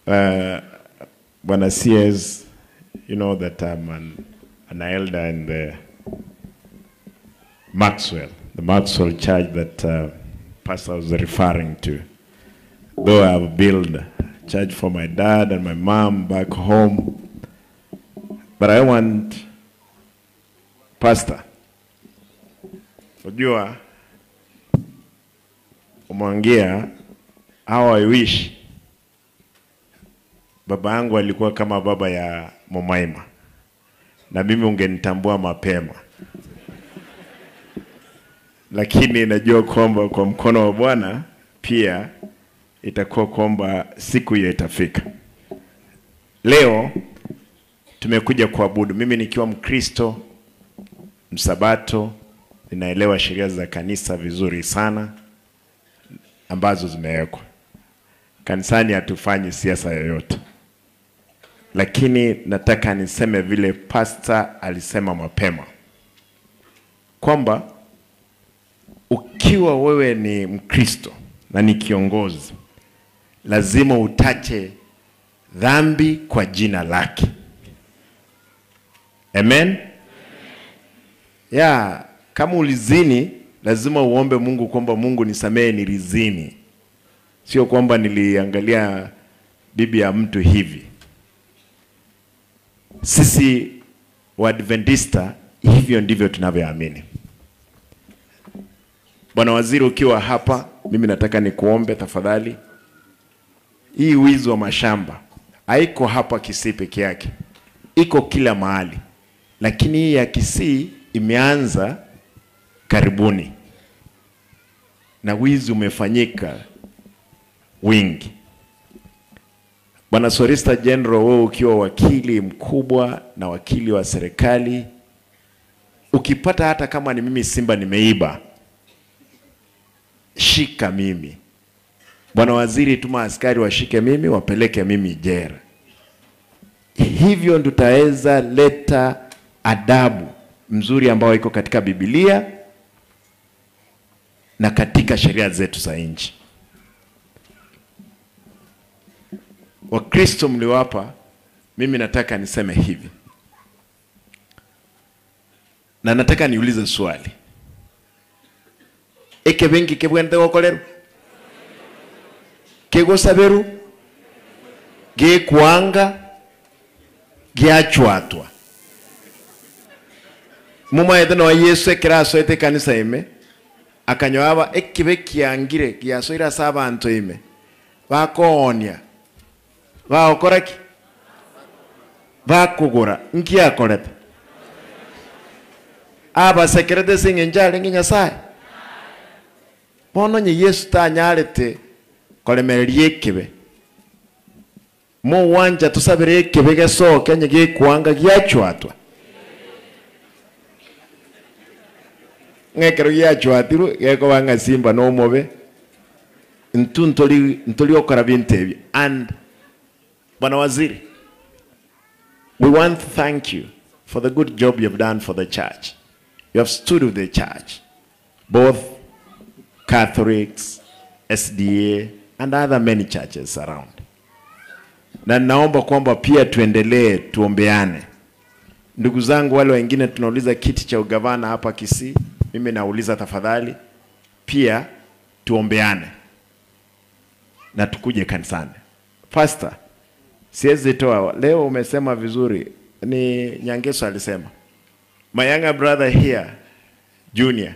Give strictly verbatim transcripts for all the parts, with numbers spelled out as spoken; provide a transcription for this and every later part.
Uh, Bwana C S, you know that I'm an, an elder in the Maxwell, the Maxwell church that uh, Pastor was referring to. Though I've built a church for my dad and my mom back home, but I want Pastor, unajua umwangia how I wish baba yangu alikuwa kama baba ya Momaima na mimi ungenitambua mapema, lakini najua kwamba kwa mkono wa Bwana pia itakuwa kwamba siku hiyo itafika. Leo tumekuja kuabudu. Mimi nikiwa Mkristo Msabato, ninaelewa sheria za kanisa vizuri sana ambazo zimewekwa. Kanisani hatufanyi siasa yoyote. Lakini nataka niseme vile pastor alisema mapema, kwamba ukiwa wewe ni Mkristo na ni kiongozi, lazima utache dhambi kwa jina lake. Amen? Ya, kama ulizini, lazima uombe Mungu kwamba Mungu nisamehe nilizini. Sio kwamba niliangalia bibi ya mtu hivi. Sisi Waadventista hivyo ndivyo tunavyoamini. Bwana Waziri, ukiwa hapa, mimi nataka nikuombe tafadhali. Hii wizi wa mashamba haiko hapa Kisii peke yake, iko kila mahali. Lakini hii ya Kisii imeanza karibuni, na wizi umefanyika wingi. Bwana Solicitor General, wewe ukiwa wakili mkubwa na wakili wa serikali, ukipata hata kama ni mimi Simba nimeiba, shika mimi. Bwana Waziri, tuma askari washike mimi, wapeleke mimi jela. Hivyo tutaweza leta adabu mzuri ambao iko katika Biblia na katika sheria zetu za nchi. Wakristo mliwapa, mimi nataka niseme hivi. Na nataka niulize swali. Eke bengi kebwende wakoleru? Kego saberu? Ge kuanga? Ge achwatwa? Muma edana wa Yesu ekiraso ete kanisa ime. Akanyawaba ekibe kiangire kiaso ira saba anto ime. Wakoonia. Waokoraki? Wakugura. Nki akorete. Aba sekrete singe njale ngi Nyasaye. Bono nye Yesu ta nyarete kolemererie kibe. Mo wanja tusabire kibe gesoke nye ge kuanga giachwatwa. Ngekero giachwatiru geko banga Simba no mobe. Ntu ntoli ntoli okora bintebi. And Bwana Waziri, we want to thank you for the good job you have done for the church. You have stood with the church, both Catholics, S D A, and other many churches around. Na naomba kwamba pia tuendelee tuombeane. Ndugu zangu wale wengine tunauliza kiti cha ugavana hapa Kisii, mimi nauliza tafadhali pia tuombeane na tukuje kanisani. Pastor, siwezi toa. Leo umesema vizuri. Ni Nyangeso alisema. My younger brother here, Junior.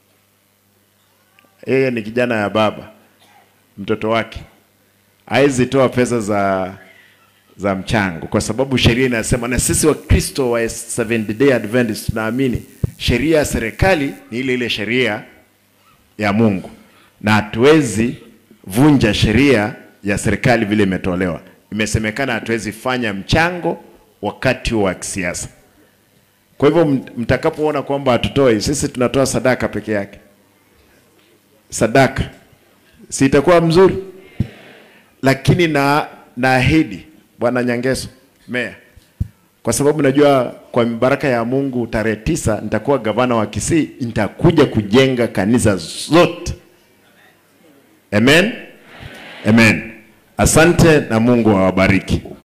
Yeye ni kijana ya baba. Mtoto wake haizi toa pesa za za mchango kwa sababu sheria inasema, na sisi wa Kristo wa Seventh Day Adventist tunaamini sheria ya serikali ni ile ile sheria ya Mungu. Na hatuwezi vunja sheria ya serikali vile imetolewa. Imesemekana hatuwezi fanya mchango wakati wa kisiasa. Kwa hivyo mtakapoona kwamba hatutoi, sisi tunatoa sadaka peke yake. Sadaka si itakuwa mzuri? Lakini na naahidi Bwana Nyangeso Meya, kwa sababu najua kwa baraka ya Mungu tarehe tisa nitakuwa gavana wa Kisii, nitakuja kujenga kanisa zote. Amen? Amen. Asante na Mungu awabariki.